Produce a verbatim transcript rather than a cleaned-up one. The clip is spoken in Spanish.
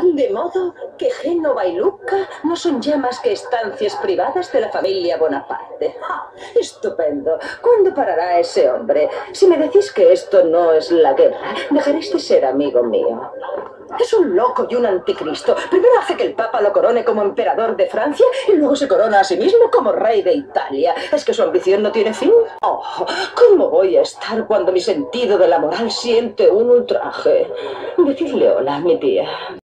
De modo que Génova y Lucca no son ya más que estancias privadas de la familia Bonaparte. ¡Ja! ¡Estupendo! ¿Cuándo parará ese hombre? Si me decís que esto no es la guerra, dejaréis de ser amigo mío. Es un loco y un anticristo. Primero hace que el Papa lo corone como emperador de Francia y luego se corona a sí mismo como rey de Italia. ¿Es que su ambición no tiene fin? Oh, ¿cómo voy a estar cuando mi sentido de la moral siente un ultraje? Decidle hola, mi tía.